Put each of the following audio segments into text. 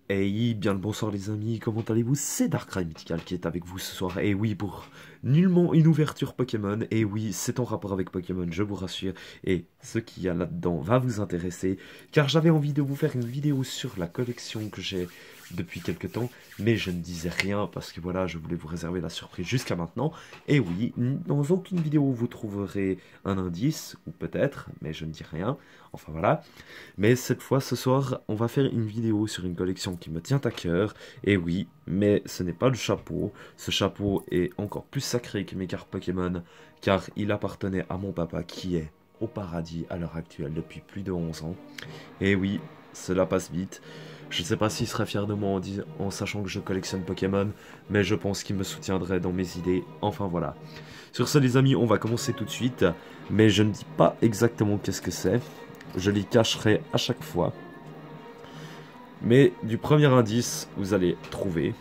Hey, bien le bonsoir les amis, comment allez-vous? C'est Darkrai Mythical qui est avec vous ce soir. Et oui, pour nullement une ouverture Pokémon. Et oui, c'est en rapport avec Pokémon, je vous rassure. Et ce qu'il y a là-dedans va vous intéresser. Car j'avais envie de vous faire une vidéo sur la collection que j'ai depuis quelques temps. Mais je ne disais rien parce que voilà, je voulais vous réserver la surprise jusqu'à maintenant. Et oui, dans aucune vidéo vous trouverez un indice, ou peut-être, mais je ne dis rien. Enfin voilà. Mais cette fois, ce soir, on va faire une vidéo sur une collection qui me tient à cœur. Et oui, mais ce n'est pas le chapeau. Ce chapeau est encore plus sacré que mes cartes Pokémon, car il appartenait à mon papa qui est au paradis à l'heure actuelle depuis plus de 11 ans. Et oui, cela passe vite. Je ne sais pas s'il serait fier de moi en sachant que je collectionne Pokémon, mais je pense qu'il me soutiendrait dans mes idées. Enfin voilà. Sur ce les amis, on va commencer tout de suite, mais je ne dis pas exactement qu'est-ce que c'est. Je les cacherai à chaque fois. Mais du premier indice, vous allez trouver.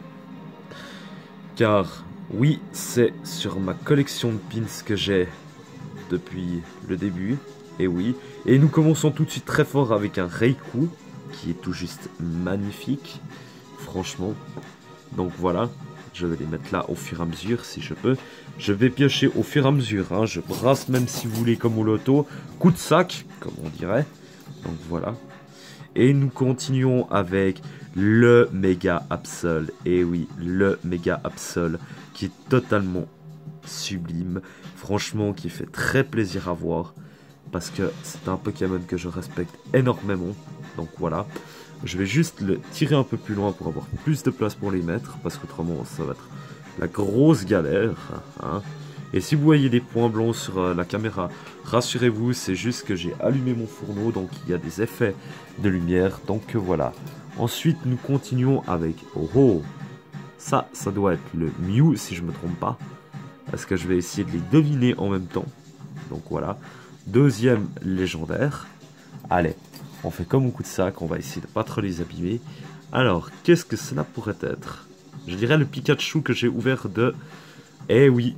Car oui, c'est sur ma collection de pins que j'ai depuis le début. Et oui. Et nous commençons tout de suite très fort avec un Raikou, qui est tout juste magnifique. Franchement. Donc voilà. Je vais les mettre là au fur et à mesure si je peux. Je vais piocher au fur et à mesure. Hein. Je brasse même si vous voulez comme au loto. Coup de sac, comme on dirait. Donc voilà. Et nous continuons avec le Méga Absol. Et oui, le Méga Absol qui est totalement sublime. Franchement, qui fait très plaisir à voir. Parce que c'est un Pokémon que je respecte énormément. Donc voilà. Je vais juste le tirer un peu plus loin pour avoir plus de place pour les mettre. Parce qu'autrement, ça va être la grosse galère. Hein. Et si vous voyez des points blancs sur la caméra, rassurez-vous, c'est juste que j'ai allumé mon fourneau. Donc il y a des effets de lumière. Donc voilà. Ensuite, nous continuons avec... Oh, ça doit être le Mew si je ne me trompe pas. Parce que je vais essayer de les deviner en même temps. Donc voilà. Deuxième légendaire. Allez. On fait comme au coup de sac, on va essayer de pas trop les abîmer. Alors, qu'est-ce que cela pourrait être? Je dirais le Pikachu que j'ai ouvert de... Eh oui.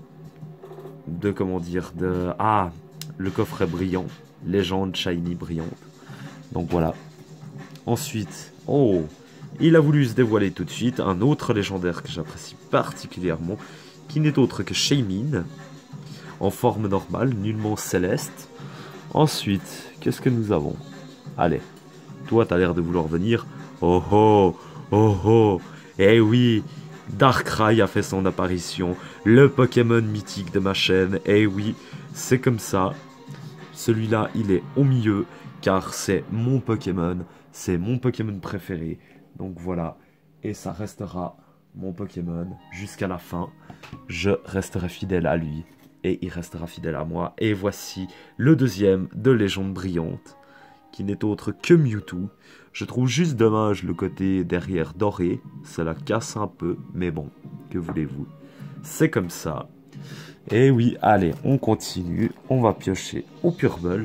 De, comment dire, de... Ah, le coffret brillant. Légende shiny brillante. Donc voilà. Ensuite, oh, il a voulu se dévoiler tout de suite. Un autre légendaire que j'apprécie particulièrement. Qui n'est autre que Shaymin. En forme normale, nullement céleste. Ensuite, qu'est-ce que nous avons? Allez, toi t'as l'air de vouloir venir. Oh oh, oh oh. Eh oui, Darkrai a fait son apparition. Le Pokémon mythique de ma chaîne. Eh oui, c'est comme ça. Celui-là, il est au milieu, car c'est mon Pokémon. C'est mon Pokémon préféré. Donc voilà, et ça restera mon Pokémon jusqu'à la fin. Je resterai fidèle à lui, et il restera fidèle à moi. Et voici le deuxième de Légende Brillante, qui n'est autre que Mewtwo. Je trouve juste dommage le côté derrière doré, ça la casse un peu, mais bon, que voulez-vous, c'est comme ça. Et oui, allez, on continue, on va piocher au Purble.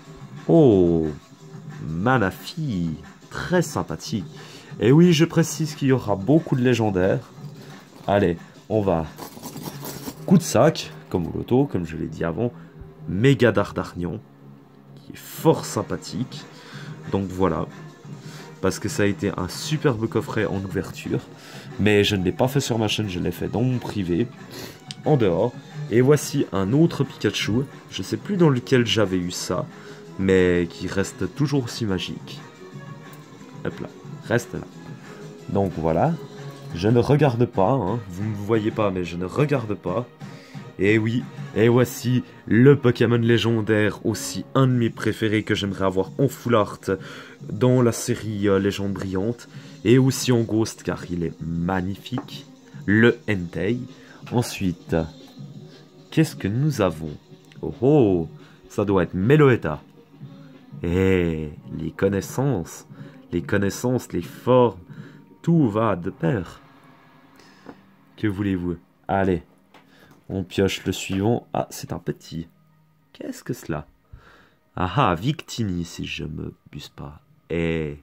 Oh, Manaphy, très sympathique. Et oui, je précise qu'il y aura beaucoup de légendaires. Allez, on va... Coup de sac, comme au loto, comme je l'ai dit avant. Méga Dardarnian, qui est fort sympathique. Donc voilà. Parce que ça a été un superbe coffret en ouverture. Mais je ne l'ai pas fait sur ma chaîne, je l'ai fait dans mon privé. En dehors. Et voici un autre Pikachu. Je ne sais plus dans lequel j'avais eu ça. Mais qui reste toujours aussi magique. Hop là. Reste là. Donc voilà. Je ne regarde pas. Hein. Vous ne me voyez pas, mais je ne regarde pas. Et oui, et voici le Pokémon légendaire, aussi un de mes préférés que j'aimerais avoir en full art dans la série Légende Brillante, et aussi en Ghost car il est magnifique, le Entei. Ensuite, qu'est-ce que nous avons? Oh oh, ça doit être Meloetta. Et les connaissances, les formes, tout va de pair. Que voulez-vous? Allez. On pioche le suivant. Ah, c'est un petit. Qu'est-ce que cela? Ah ah, Victini, si je me buse pas. Eh,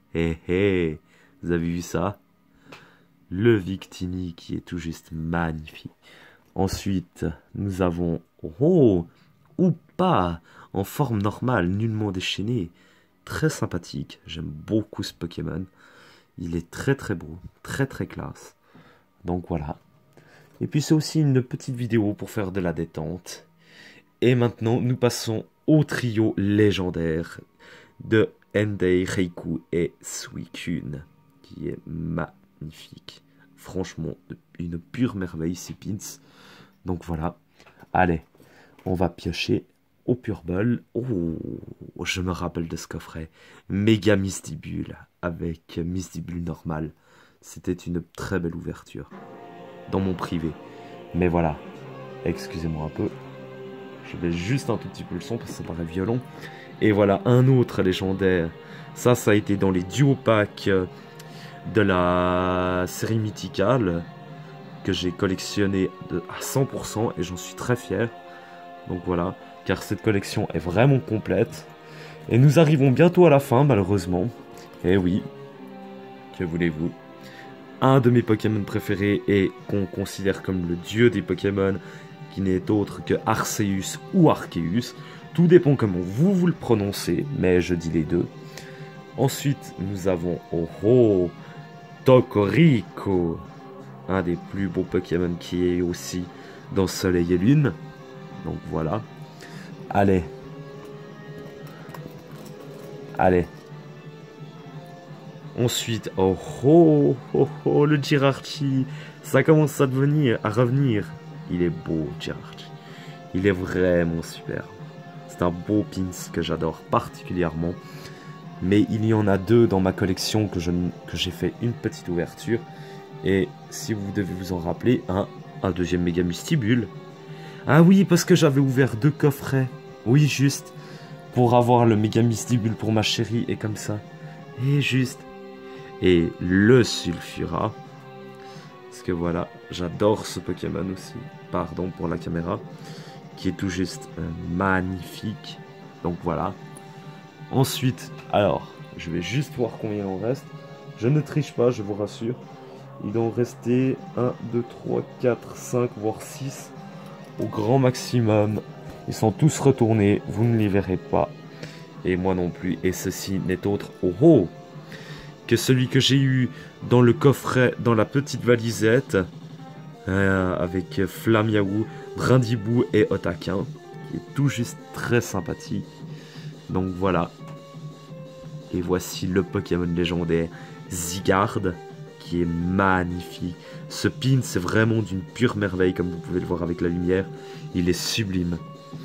vous avez vu ça? Le Victini qui est tout juste magnifique. Ensuite, nous avons... Oh, ou pas, en forme normale, nullement déchaînée. Très sympathique. J'aime beaucoup ce Pokémon. Il est très très beau, très très classe. Donc voilà. Et puis c'est aussi une petite vidéo pour faire de la détente. Et maintenant, nous passons au trio légendaire de Entei, Reiku et Suicune, qui est magnifique. Franchement, une pure merveille, ces pins. Donc voilà. Allez, on va piocher au Pure Ball. Oh, je me rappelle de ce coffret. Méga Mystibule avec Mystibule normal. C'était une très belle ouverture. Dans mon privé. Mais voilà. Excusez-moi un peu. Je baisse juste un tout petit peu le son parce que ça paraît violent. Et voilà, un autre légendaire. Ça a été dans les duo packs de la série Mythical que j'ai collectionné à 100% et j'en suis très fier. Donc voilà, car cette collection est vraiment complète. Et nous arrivons bientôt à la fin, malheureusement. Et oui, que voulez-vous? Un de mes Pokémon préférés et qu'on considère comme le dieu des Pokémon, qui n'est autre que Arceus ou Arceus. Tout dépend comment vous le prononcez, mais je dis les deux. Ensuite, nous avons Togorico, un des plus beaux Pokémon qui est aussi dans Soleil et Lune. Donc voilà. Allez. Allez. Ensuite, le Jirachi. Ça commence à revenir. Il est beau, Jirachi. Il est vraiment super. C'est un beau pins que j'adore particulièrement. Mais il y en a deux dans ma collection que j'ai fait une petite ouverture. Et si vous devez vous en rappeler, un deuxième méga Mystibule. Ah oui, parce que j'avais ouvert 2 coffrets. Oui, juste. Pour avoir le méga Mystibule pour ma chérie et comme ça. Et juste. Et le Sulfura. Parce que voilà, j'adore ce Pokémon aussi. Pardon pour la caméra. Qui est tout juste magnifique. Donc voilà. Ensuite, alors, je vais juste voir combien il en reste. Je ne triche pas, je vous rassure. Il doit en rester 1, 2, 3, 4, 5, voire 6 au grand maximum. Ils sont tous retournés, vous ne les verrez pas. Et moi non plus. Et ceci n'est autre que celui que j'ai eu dans le coffret, dans la petite valisette. Avec Flamiaou, Brindibou et Otaquin. Qui est tout juste très sympathique. Donc voilà. Et voici le Pokémon légendaire Zygarde, qui est magnifique. Ce pin, c'est vraiment d'une pure merveille, comme vous pouvez le voir avec la lumière. Il est sublime.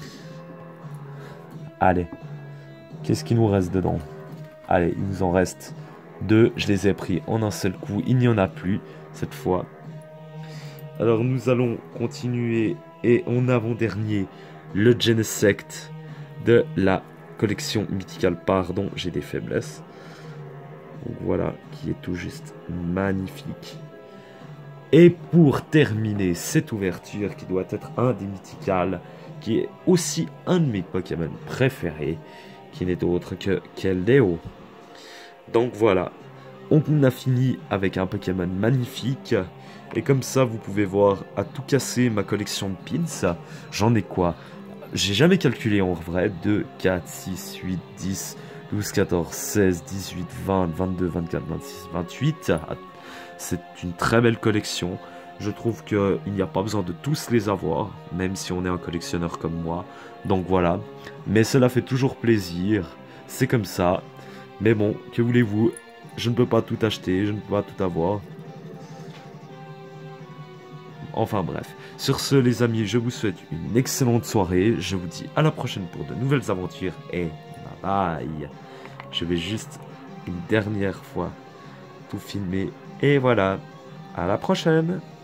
Allez, qu'est-ce qu'il nous reste dedans? Allez, il nous en reste 2. Je les ai pris en un seul coup. Il n'y en a plus, cette fois. Alors, nous allons continuer. Et en avant-dernier, le Genesect de la collection Mythical, pardon, j'ai des faiblesses. Donc voilà, qui est tout juste magnifique. Et pour terminer cette ouverture, qui doit être un des Mythicals, qui est aussi un de mes Pokémon préférés, qui n'est autre que Keldeo. Donc voilà, on a fini avec un Pokémon magnifique. Et comme ça, vous pouvez voir à tout casser ma collection de pins. J'en ai quoi? J'ai jamais calculé en vrai. 2, 4, 6, 8, 10, 12, 14, 16, 18, 20, 22, 24, 26, 28. C'est une très belle collection. Je trouve qu'il n'y a pas besoin de tous les avoir, même si on est un collectionneur comme moi. Donc voilà. Mais cela fait toujours plaisir. C'est comme ça. Mais bon, que voulez-vous? Je ne peux pas tout acheter, je ne peux pas tout avoir. Enfin bref, sur ce les amis, je vous souhaite une excellente soirée. Je vous dis à la prochaine pour de nouvelles aventures et bye bye. Je vais juste une dernière fois tout filmer. Et voilà, à la prochaine.